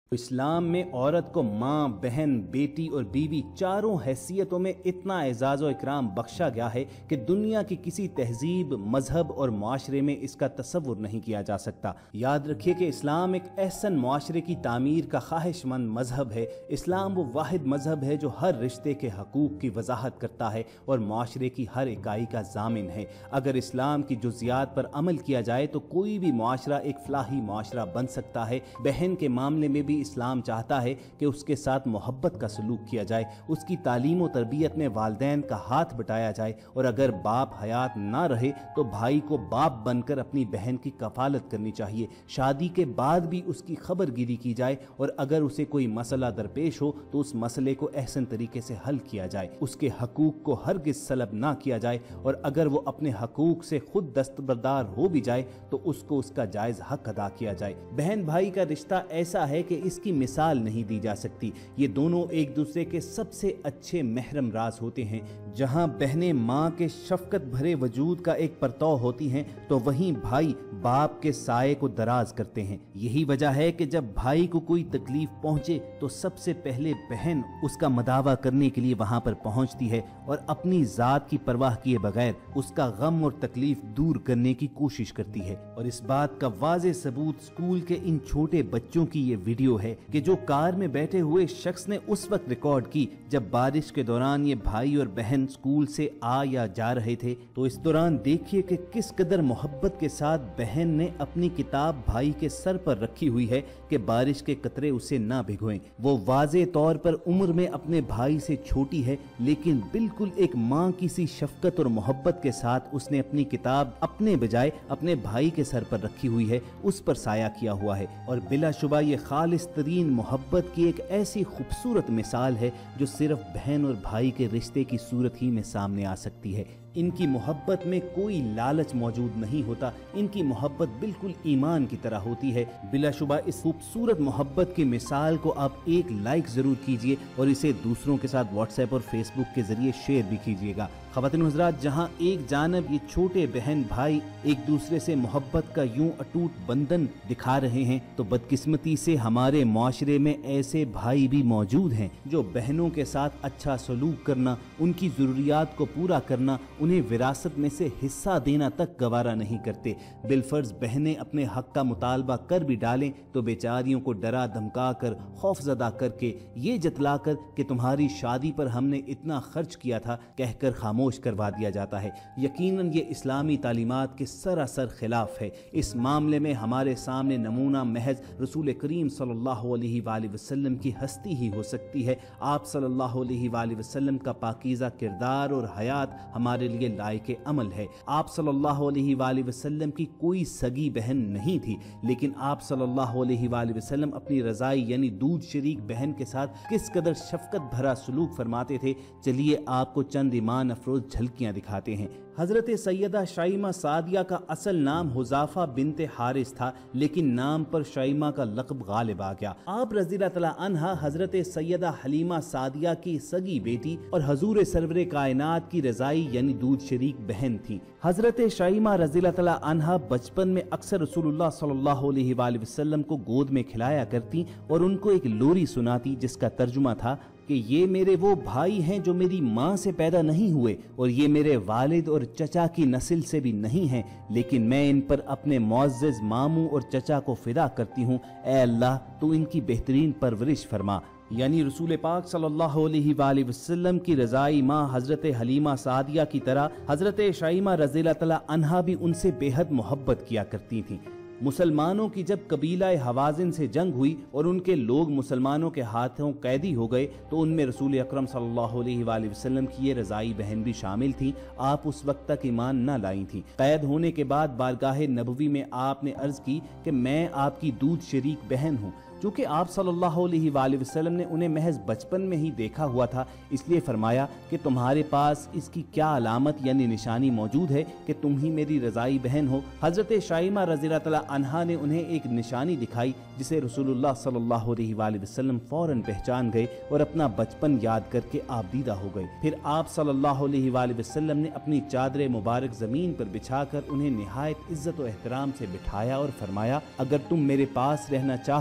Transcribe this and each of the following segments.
اسلام میں عورت کو ماں، بہن، بیٹی اور بیوی چاروں حیثیتوں میں اتنا اعزاز و اکرام بخشا گیا ہے کہ دنیا کی کسی تہذیب، مذہب اور معاشرے میں اس کا تصور نہیں کیا جا سکتا۔ یاد رکھیے کہ اسلام ایک احسن معاشرے کی تعمیر کا خواہش مند مذہب ہے۔ اسلام وہ واحد مذہب ہے جو ہر رشتے کے حقوق کی وضاحت کرتا ہے اور معاشرے کی ہر اکائی کا ضامن ہے۔ اگر اسلام کی جزیات پر عمل کیا جائے تو کوئی بھی معاشرہ ایک فلاحی معاشرہ بن سکتا ہے۔ بہن کے معاملے میں بھی اسلام چاہتا ہے کہ اس کے ساتھ محبت کا سلوک کیا جائے، اس کی تعلیم و تربیت میں والدین کا ہاتھ بٹایا جائے، اور اگر باپ حیات نہ رہے تو بھائی کو باپ بن کر اپنی بہن کی کفالت کرنی چاہیے۔ شادی کے بعد بھی اس کی خبر گیری کی جائے، اور اگر اسے کوئی مسئلہ درپیش ہو تو اس مسئلے کو احسن طریقے سے حل کیا جائے، اس کے حقوق کو ہرگز سلب نہ کیا جائے، اور اگر وہ اپنے حقوق سے خود دستبردار ہو بھی جائے تو اس کو اس کا جائز حق ادا کیا جائے۔ بہن بھائی کا رشتہ ایسا ہے کہ اس کی مثال نہیں دی جا سکتی۔ یہ دونوں ایک دوسرے کے سب سے اچھے محرم راز ہوتے ہیں۔ جہاں بہنیں ماں کے شفقت بھرے وجود کا ایک پرتو ہوتی ہیں تو وہیں بھائی باپ کے سائے کو دراز کرتے ہیں۔ یہی وجہ ہے کہ جب بھائی کو کوئی تکلیف پہنچے تو سب سے پہلے بہن اس کا مداوا کرنے کے لیے وہاں پر پہنچتی ہے اور اپنی ذات کی پرواہ کیے بغیر اس کا غم اور تکلیف دور کرنے کی کوشش کرتی ہے۔ اور اس بات کا واضح ثبوت اسکول کے ان چھوٹے بچوں کی یہ ویڈیو ہے کہ جو کار میں بیٹھے ہوئے شخص نے اس وقت ریکارڈ کی جب بارش کے دوران یہ بھائی اور بہن اسکول سے آ یا جا رہے تھے۔ تو اس دوران دیکھیے کہ کس قدر محبت کے ساتھ بہن نے اپنی کتاب بھائی کے سر پر رکھی ہوئی ہے کہ بارش کے قطرے اسے نہ بھگوئیں۔ وہ واضح طور پر عمر میں اپنے بھائی سے چھوٹی ہے، لیکن بالکل ایک ماں کی سی شفقت اور محبت کے ساتھ اس نے اپنی کتاب اپنے بجائے اپنے بھائی کے سر پر رکھی ہوئی ہے، اس پر سایہ کیا ہوا ہے۔ اور بلا شبہ یہ خالص ترین محبت کی ایک ایسی خوبصورت مثال ہے جو صرف بہن اور بھائی کے رشتے کی صورت ہی میں سامنے آ سکتی ہے۔ ان کی محبت میں کوئی لالچ موجود نہیں ہوتا، ان کی محبت بالکل ایمان کی طرح ہوتی ہے۔ بلا شبہ اس خوبصورت محبت کی مثال کو آپ ایک لائک ضرور کیجئے اور اسے دوسروں کے ساتھ واٹس ایپ اور فیس بک کے ذریعے شیئر بھی کیجئے گا۔ خواتین و حضرات، جہاں ایک جانب یہ چھوٹے بہن بھائی ایک دوسرے سے محبت کا یوں اٹوٹ بندھن دکھا رہے ہیں، تو بدقسمتی سے ہمارے معاشرے میں ایسے بھائی بھی موجود ہیں جو بہنوں کے ساتھ اچھا سلوک کرنا، ان کی ضروریات کو پورا کرنا، انہیں وراثت میں سے حصہ دینا تک گوارا نہیں کرتے۔ بالفرض بہنیں اپنے حق کا مطالبہ کر بھی ڈالیں تو بیچاریوں کو ڈرا دھمکا کر، خوف زدہ کر کے، یہ جتلا کر کہ تمہاری شادی پر ہم نے اتنا خرچ کیا تھا کہہ کر خاموش کروا دیا جاتا ہے۔ یقیناً یہ اسلامی تعلیمات کے سراسر خلاف ہے۔ اس معاملے میں ہمارے سامنے نمونہ محض رسول کریم صلی اللہ علیہ وآلہ وسلم کی ہستی ہی ہو سکتی ہے۔ آپ صلی اللہ علیہ وآلہ وسلم کا پاکیزہ کردار اور حیات ہمارے لیے لائق عمل ہے۔ آپ صلی اللہ علیہ وآلہ وسلم کی کوئی سگی بہن نہیں تھی، لیکن آپ صلی اللہ علیہ وآلہ وسلم اپنی رضائی یعنی دودھ شریک بہن کے ساتھ کس قدر شفقت بھرا سلوک فرماتے تھے، چلیے آپ کو چند ایمان افروز جھلکیاں دکھاتے ہیں۔ حضرت سیدہ شائمہ سعدیہ کا اصل نام حذافہ بنت حارث تھا، لیکن نام پر شائمہ کا لقب غالب آ گیا۔ آپ رضی اللہ تعالیٰ عنہا حضرت سیدہ حلیمہ سعدیہ کی سگی بیٹی اور حضور سرور کائنات کی رضائی یعنی دودھ شریک بہن تھی۔ حضرت شائمہ رضی اللہ تعالیٰ عنہا بچپن میں اکثر رسول اللہ صلی اللہ علیہ وآلہ وسلم کو گود میں کھلایا کرتی اور ان کو ایک لوری سناتی جس کا ترجمہ تھا کہ یہ میرے وہ بھائی ہیں جو میری ماں سے پیدا نہیں ہوئے، اور یہ میرے والد اور چچا کی نسل سے بھی نہیں ہیں، لیکن میں ان پر اپنے معزز ماموں اور چچا کو فدا کرتی ہوں۔ اے اللہ تو ان کی بہترین پرورش فرما۔ یعنی رسول پاک صلی اللہ علیہ وآلہ وسلم کی رضائی ماں حضرت حلیمہ سعدیہ کی طرح حضرت شائمہ رضی اللہ تعالیٰ عنہا بھی ان سے بے حد محبت کیا کرتی تھیں۔ مسلمانوں کی جب قبیلہ حوازن سے جنگ ہوئی اور ان کے لوگ مسلمانوں کے ہاتھوں قیدی ہو گئے تو ان میں رسول اکرم صلی اللہ علیہ وآلہ وسلم کی یہ رضائی بہن بھی شامل تھیں۔ آپ اس وقت تک ایمان نہ لائی تھیں۔ قید ہونے کے بعد بارگاہ نبوی میں آپ نے عرض کی کہ میں آپ کی دودھ شریک بہن ہوں۔ چونکہ آپ صلی اللہ علیہ وآلہ وسلم نے انہیں محض بچپن میں ہی دیکھا ہوا تھا، اس لیے فرمایا کہ تمہارے پاس اس کی کیا علامت یعنی نشانی موجود ہے کہ تم ہی میری رضائی بہن ہو۔ حضرت شائمہ رضی اللہ تعالیٰ عنہا نے انہیں ایک نشانی دکھائی جسے رسول اللہ صلی اللہ علیہ وآلہ وسلم فوراً پہچان گئے اور اپنا بچپن یاد کر کے آبدیدہ ہو گئے۔ پھر آپ صلی اللہ علیہ وآلہ وسلم نے اپنی چادر مبارک زمین پر بچھا کر انہیں نہایت عزت و احترام سے بٹھایا اور فرمایا، اگر تم میرے پاس رہنا چاہو تو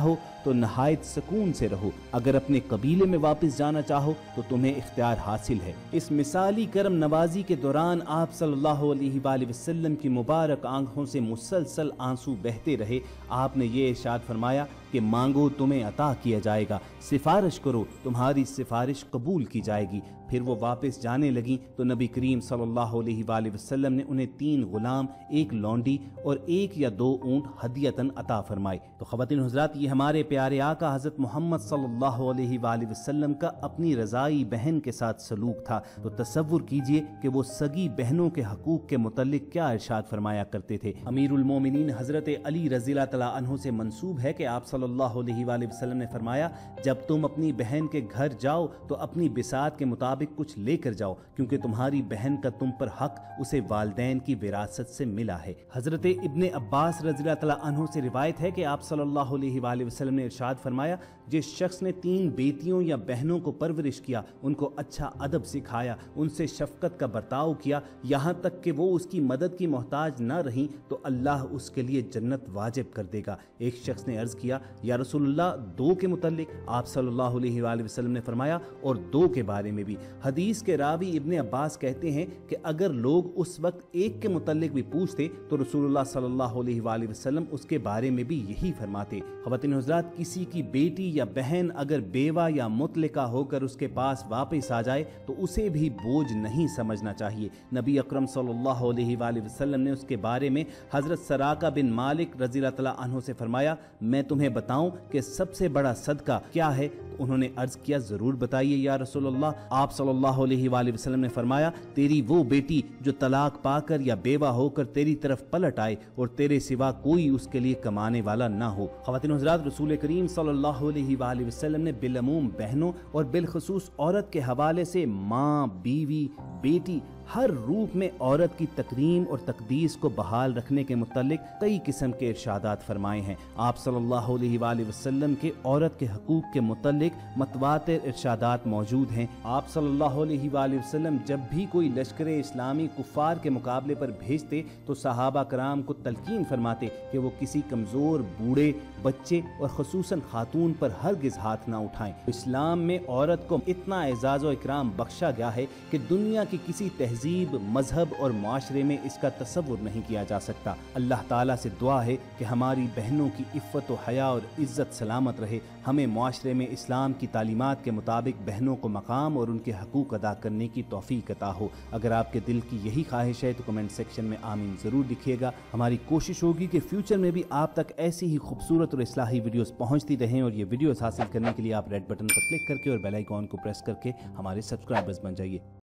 तो नहायत सुकून से रहो। अगर अपने कबीले में वापस जाना चाहो तो तुम्हें इख्तियार हासिल है। इस मिसाली करम नवाजी के दौरान आप सल्लल्लाहु अलैहि वसल्लम की मुबारक आंखों से मुसलसल आंसू बहते रहे। आपने ये इरशाद फरमाया कि मांगो तुम्हें अता किया जाएगा, सिफारिश करो तुम्हारी सिफारिश कबूल की जाएगी। फिर वो वापस जाने लगी तो नबी करीम सल्लल्लाहु अलैहि वसल्लम ने उन्हें 3 गुलाम, 1 लौंडी और 1 या 2 ऊंट हदियतन अता फरमाए। तो ख़वातीन हज़रात, ये हमारे प्यारे आका हज़रत मोहम्मद सल्लल्लाहु अलैहि वसल्लम का अपनी रज़ाई बहन के साथ सलूक था। तो तसव्वुर कीजिए कि वो सगी बहनों के हकूक़ के मुतल्लिक क्या इरशाद फरमाया करते थे। अमीरुल मोमिनीन हज़रत अली रज़ियल्लाहु तआला अन्हु से मंसूब है कि आप सल्लल्लाहु अलैहि वसल्लम ने फरमाया, जब तुम अपनी बहन के घर जाओ तो अपनी बिसात के मुताबिक कुछ लेकर जाओ, क्योंकि तुम्हारी बहन का तुम पर हक उसे वालिदैन की विरासत से मिला है। हजरत इब्ने अब्बास रज़ियल्लाहु तआला अन्हु से रिवायत है कि आप सल्लल्लाहु अलैहि वसल्लम ने इरशाद फरमाया, जिस शख्स ने 3 बेटियों या बहनों को परवरिश किया, उनको अच्छा अदब सिखाया, उनसे शफकत का बर्ताव किया, यहाँ तक कि वो उसकी मदद की मोहताज न रही, तो अल्लाह उसके लिए जन्नत वाजिब कर देगा। एक शख्स ने अर्ज किया, या रसूलुल्लाह 2 के मुतल्लिक? आप सल्लल्लाहु अलैहि वसल्लम ने फरमाया, और 2 के बारे में भी। हदीस के रावी इब्ने अब्बास कहते हैं कि अगर लोग उस वक्त 1 के मुतल्लिक भी पूछते तो रसूलुल्लाह सल्लल्लाहु अलैहि वसल्लम उसके बारे में भी यही फरमाते। ख़वातीन हज़रात, किसी की बेटी या बहन अगर बेवा या मुतलिका होकर उसके पास वापस आ जाए तो उसे भी बोझ नहीं समझना चाहिए। नबी अकरम सल्लल्लाहु अलैहि वसल्लम ने उसके बारे में हज़रत सराका बिन मालिक रज़ियल्लाहु तआला अन्हु से फरमाया, मैं तुम्हें बताऊं कि सबसे बड़ा सदका क्या है? उन्होंने अर्ज किया, जरूर बताइए या रसूलल्लाह। आप सल्लल्लाहु अलैहि वसल्लम ने फरमाया, तेरी वो बेटी जो तलाक पाकर या बेवा होकर तेरी तरफ पलट आए और तेरे सिवा कोई उसके लिए कमाने वाला ना हो। ख़वातीन हज़रात, रसूल करीम सल्लल्लाहु अलैहि वसल्लम ने बिलअमूम बहनों और बिलखुसूस औरत के हवाले से माँ, बीवी, बेटी, हर रूप में औरत की तकरीम और तकदीस को बहाल रखने के मुतल्लिक कई किस्म के इरशादात फरमाए हैं। आप सल्लल्लाहु अलैहि वसल्लम के औरत के हकूक़ के मुतल्लिक मतवातिर इरशादात मौजूद हैं। आप सल्लल्लाहु अलैहि वसल्लम जब भी कोई लश्कर इस्लामी कुफ़ार के मुकाबले पर भेजते तो सहाबा कराम को तलकीन फरमाते कि वो किसी कमज़ोर, बूढ़े, बच्चे और ख़ुसूसन खातून पर हरगिज़ हाथ ना उठाएं। इस्लाम में औरत को इतना एजाज़ व इकराम बख्शा गया है कि दुनिया की किसी तहजीब, मजहब और माशरे में इसका तसव्वुर नहीं किया जा सकता। अल्लाह ताला से दुआ है कि हमारी बहनों की इफ़्फ़त व हया और इज़्ज़त सलामत रहे। हमें माशरे में इस्लाम की तालीमात के मुताबिक बहनों को मकाम और उनके हकूक़ अदा करने की तौफ़ीक़ अता हो। अगर आपके दिल की यही ख्वाहिश है तो कमेंट सेक्शन में आमीन ज़रूर लिखिएगा। हमारी कोशिश होगी कि फ्यूचर में भी आप तक ऐसी ही खूबसूरत और इस्लाही वीडियोस पहुंचती रहें, और ये वीडियोस हासिल करने के लिए आप रेड बटन पर क्लिक करके और बेल आइकॉन को प्रेस करके हमारे सब्सक्राइबर्स बन जाइए।